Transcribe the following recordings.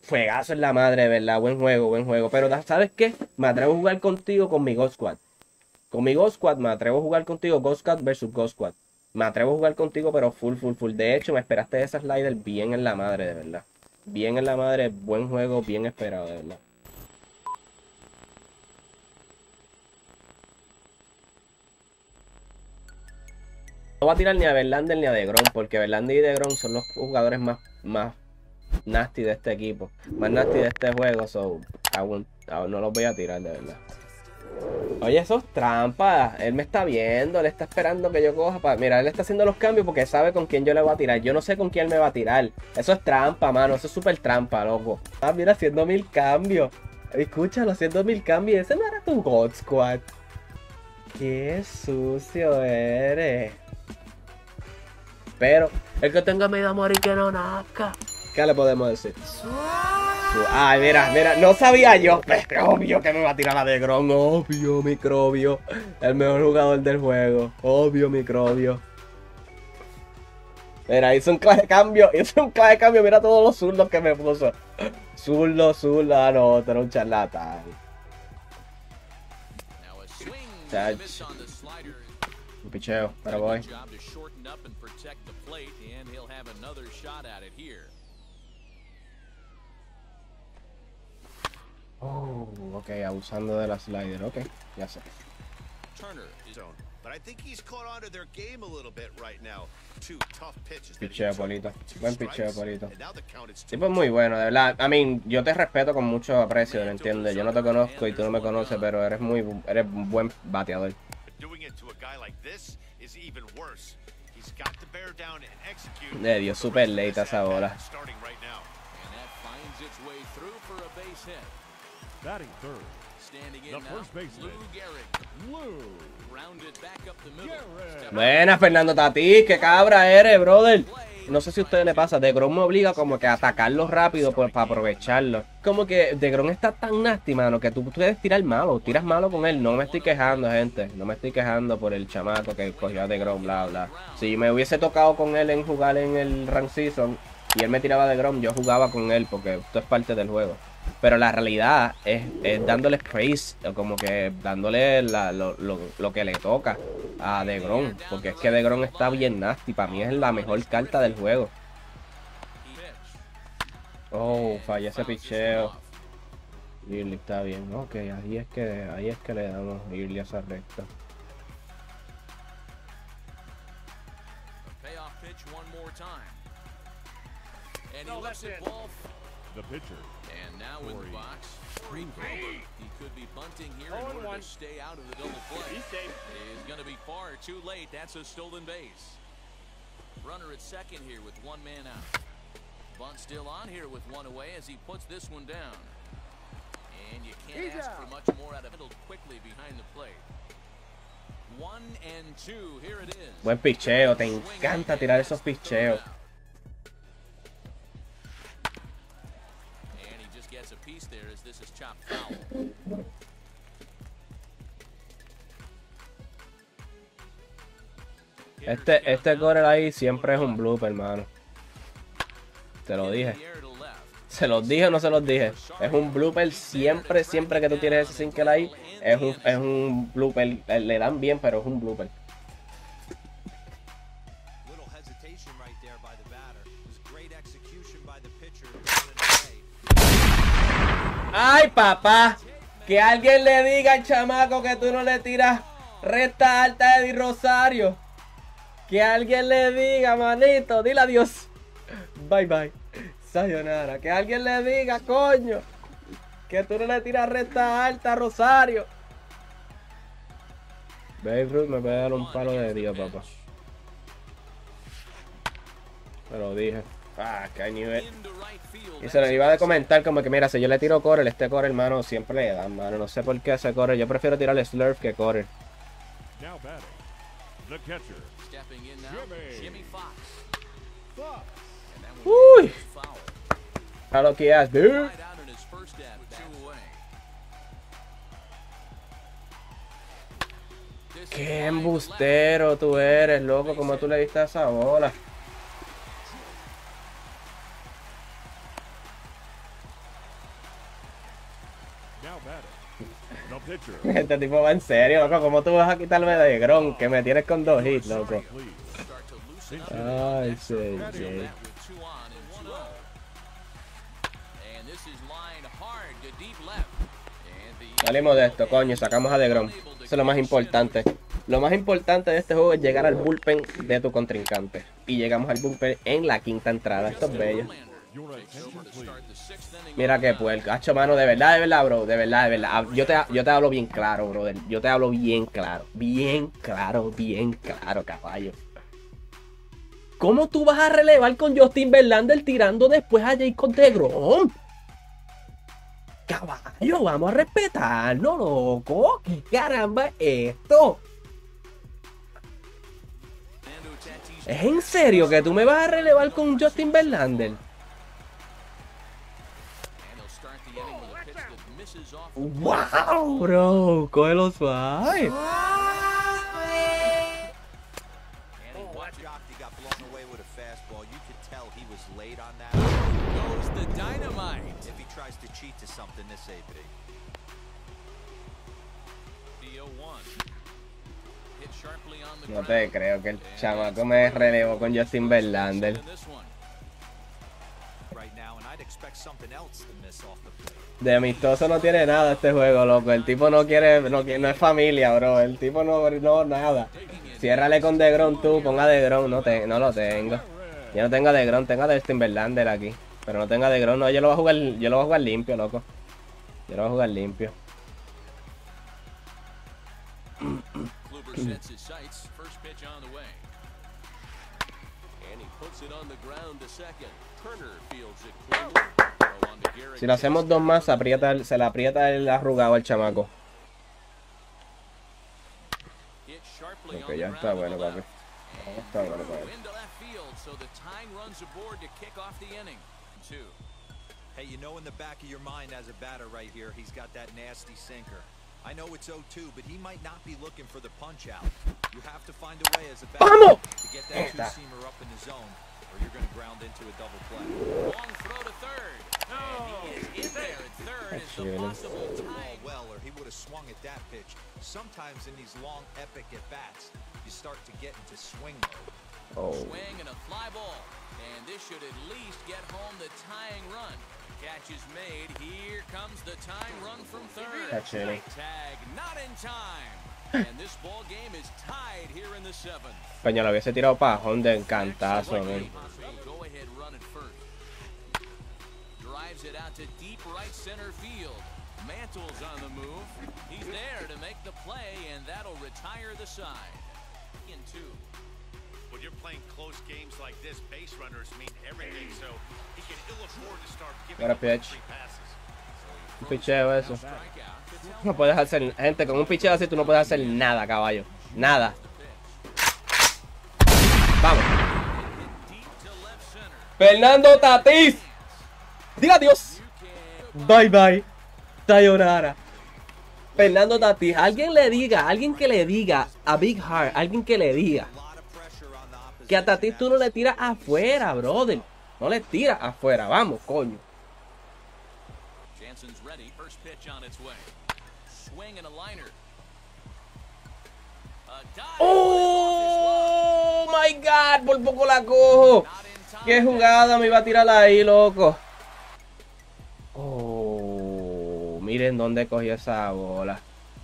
Juegazo en la madre, ¿verdad? Buen juego, buen juego. Pero ¿sabes qué? Me atrevo a jugar contigo con mi Ghost Squad. Con mi Ghost Squad me atrevo a jugar contigo Ghost Squad versus Ghost Squad. Me atrevo a jugar contigo, pero full, full, full. De hecho, me esperaste ese slider bien en la madre, de verdad. Bien en la madre, buen juego, bien esperado, de verdad. No voy a tirar ni a Verlander ni a DeGrom, porque Verlander y DeGrom son los jugadores más nasty de este equipo. Más nasty de este juego, so no los voy a tirar, de verdad. Oye, eso es trampa. Él me está viendo, él está esperando que yo coja para... Mira, él está haciendo los cambios porque sabe con quién yo le voy a tirar. Yo no sé con quién me va a tirar. Eso es trampa, mano. Eso es súper trampa, loco. Ah, mira, haciendo 1000 cambios. Escúchalo, haciendo 1000 cambios. Ese no era tu God Squad. Qué sucio eres. Pero el que tenga miedo a morir que no nazca. ¿Qué le podemos decir? Ay, mira, no sabía yo. Pero obvio que me va a tirar la DeGrom. Obvio, Microbio. El mejor jugador del juego. Obvio, Microbio. Mira, hizo un clave de cambio. Mira todos los zurdos que me puso. Zurdo. Ah, no, tú eres un charlatán. Un picheo, pero voy. Oh, ok, abusando de la slider, ok, ya sé. Picheo, Polito. Buen picheo, Polito. Tipo es muy bueno, de verdad. I mean, yo te respeto con mucho aprecio, ¿me entiendes? Yo no te conozco y tú no me conoces, pero eres un buen bateador. Le dio super late a esa bola. Batting third, the first baseman, Lou Gehrig. Buena, Fernando Tatís, qué cabra eres, brother. No sé si a ustedes le pasa, DeGrom me obliga como que a atacarlo rápido para aprovecharlo. Como que DeGrom está tan nasty, mano, que tú puedes tirar malo, tiras malo con él. No me estoy quejando, gente. No me estoy quejando por el chamaco que cogió a DeGrom, bla, bla. Si me hubiese tocado con él en jugar en el Rank Season y él me tiraba DeGrom, yo jugaba con él porque esto es parte del juego. Pero la realidad es dándole praise, como que dándole lo que le toca a DeGrom. Porque es que DeGrom está bien nasty. Para mí es la mejor carta del juego. Oh, fallé ese picheo. Early está bien. Ok, ahí es que le damos Early a esa recta. The pitcher. And now in the box, Green Gilbert. He could be bunting here in order to stay out of the double play. He's going to be far too late. That's a stolen base. Runner at second here with one man out. Bunt still on here with one away as he puts this one down. And you can't ask for much more out of it quickly behind the plate. 1-2. Here it is. Buen picheo. Te encanta tirar esos picheos. Este corel ahí siempre es un blooper, hermano. Te lo dije. ¿Se los dije o no se los dije? Es un blooper siempre que tú tienes ese single ahí. Es un blooper. Le dan bien, pero es un blooper. ¡Ay, papá! Que alguien le diga al chamaco que tú no le tiras recta alta a Eddie Rosario. Que alguien le diga, manito. Dile adiós. Bye, bye. Sayonara. Que alguien le diga, coño. Que tú no le tiras recta alta a Rosario. Babe Ruth me puede dar un palo de Dios, papá. Te lo dije. Ah, que hay nivel. Y se lo iba a comentar como que mira, si yo le tiro Corel, este Corel, hermano, siempre le dan, mano. No sé por qué ese Corel. Yo prefiero tirarle Slurf que Corel. Uy. A lo que haces, dude. Qué embustero tú eres, loco, como tú le diste a esa bola. Now batter. The pitcher. Este tipo va en serio, loco. ¿Cómo tú vas a quitarme de DeGrom? Que me tienes con 2 hits, loco. Please. Start to loosen up Ay, with 2 sí. on and 2 0. And this is lined hard to deep left. And the Salimos de esto, coño. Sacamos a DeGrom. Eso es lo más importante. Lo más importante de este juego es llegar al bullpen de tu contrincante. Y llegamos al bullpen en la 5ª entrada. Esto es bello. Your attention, please. Mira qué puerco. Hacho, mano, de verdad, bro. De verdad, de verdad. Yo te hablo bien claro, brother. Yo te hablo bien claro. Bien claro, caballo. ¿Cómo tú vas a relevar con Justin Verlander tirando después a Jacob DeGrom? Caballo, vamos a respetarlo, loco. ¿Qué caramba es esto? ¿Es en serio que tú me vas a relevar con Justin Verlander? ¡Wow, bro! Cógelo suave. He got blown away with a fastball. You could tell he was late on that. goes the dynamite. If he tries to cheat to something, this ain't big. The 0-1. Hit sharply on the No ground. te creo que el chamaco me relevó con Justin Verlander. In this one. Right now, and I'd expect something else to miss off the plate. De amistoso no tiene nada este juego, loco. El tipo no quiere, no es familia, bro. El tipo no nada. Ciérrale con DeGrom tú, ponga DeGrom. No lo tengo. Yo no tengo a DeGrom, tengo a Justin Verlander aquí. Pero no tengo a DeGrom, no, yo lo voy a jugar limpio, loco. Yo lo voy a jugar limpio. Kluber sets his sights. First pitch on the way. And he puts it on the ground to second. Turner fields it cleanly. Throw on to Garrett. Si lo hacemos 2 más, se le aprieta el arrugado al chamaco. Hit sharply Ok, on ya the está ground bueno, to the papi. left. Ya está bueno, papi. Into left field, so the tying runs aboard to kick off the inning. 2. Hey, you know in the back of your mind as a batter right here, he's got that nasty sinker. I know it's 0-2, but he might not be looking for the punch out. You have to find a way as a batter ¡Vamos! to get that two-seamer up in the zone, or you're going to ground into a double play. Long throw to third. And he is in there at third as the possible tie. Well, or he would have swung at that pitch. Sometimes in these long, epic at-bats, you start to get into swing mode. Oh. Swing and a fly ball. And this should at least get home the tying run. Catch is made. Here comes the tying run from third. That's it. Tag not in time. And this ball game is tied here in the 7th. Coño, lo hubiese tirado pajón de encantazo, man. Go ahead run at first. Drives it out to deep right center field. Mantle's on the move. He's there to make the play, and that'll retire the side. In 2. When you're playing close games like this, base runners mean everything, so he can ill afford to start giving What a up pitch. free passes. Un picheo eso. No puedes hacer, gente, con un picheo así tú no puedes hacer nada, caballo. Nada. Vamos. Fernando Tatís. Diga adiós. Bye bye. Sayonara. Fernando Tatís. Alguien que le diga a Big Heart, alguien que le diga que a Tatís tú no le tiras afuera, brother. No le tiras afuera. Vamos, coño. Jansen's ready. First pitch on its way. Swing and a liner. ¡Oh, my God! Por poco la cojo. ¡Qué jugada me iba a tirar ahí, loco! Oh, miren dónde cogió esa bola.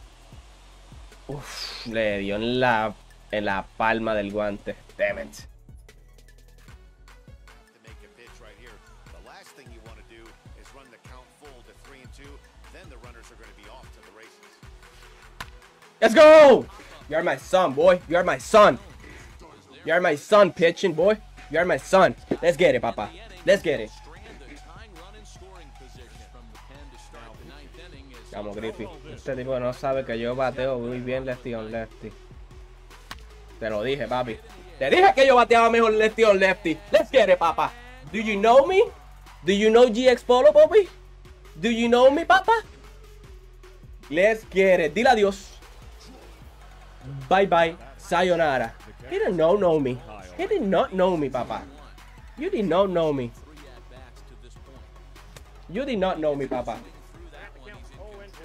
Uf, le dio en la palma del guante. Damn it. To make a pitch right here, the last thing you want to do is run the count full to 3-2. Then the runners are going to be off to the races. Let's go! You are my son, boy. You are my son. You are my son, pitching, boy. You are my son. Let's get it, papa. Let's get it. Vamos, Griffey. Este tipo no sabe que yo bateo muy bien lefty on lefty. Te lo dije, papi. Te dije que yo bateaba mejor lefty on lefty. Let's get it, papa. Do you know me? Do you know GX Polo, papi? Do you know me, papa? Let's get it. Dile adiós. Bye bye. Sayonara. He did not know me. He did not know me, papa. You did not know me. You did not know me, papa.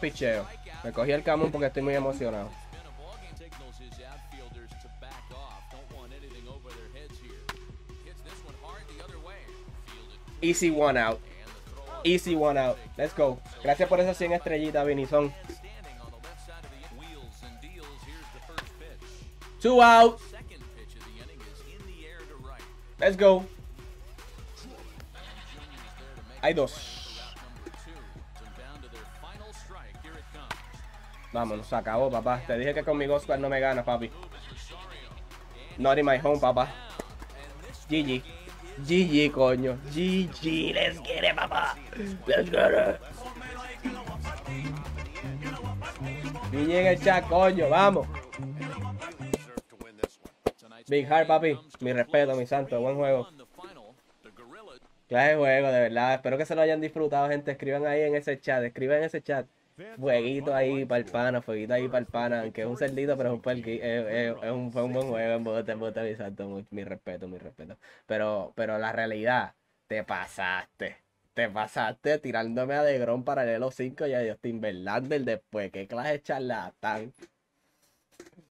picheo. Me cogí el camón porque estoy muy emocionado. Signals his outfielders to back off. Don't want anything over their heads here. Hits this one hard the other way. Fielded Easy one out. Easy one out. Let's go. Gracias por esas 100 estrellitas, Vinizón. standing on the left side of the wheels and deals. Here's the first pitch. 2 out. Second pitch of the inning is in the air to right. Let's go. Hay dos. Number two. So down to their final strike. Here it comes. Vámonos, se acabó, papá. Te dije que con mi Oscar no me ganas, papi. Not in my home, papá. GG. GG, coño. GG. Let's get it, papá. Let's get it. GG en el chat, coño. Vamos. Deserve to win this one. Tonight's Big Heart, papi. Mi respeto, mi santo. Buen juego. on the final. The Gorillas. Clase de juego, de verdad. Espero que se lo hayan disfrutado, gente. Escriban ahí en ese chat. Escriban en ese chat. Fueguito ahí para el pana, fueguito ahí para el pana. Aunque es un cerdito, pero es un perqui, fue un buen juego. En bote, mi santo. Mi respeto, mi respeto. Pero la realidad, te pasaste. Te pasaste tirándome a DeGrom paralelo 5 y a Justin Verlander después. Qué clase de charlatán.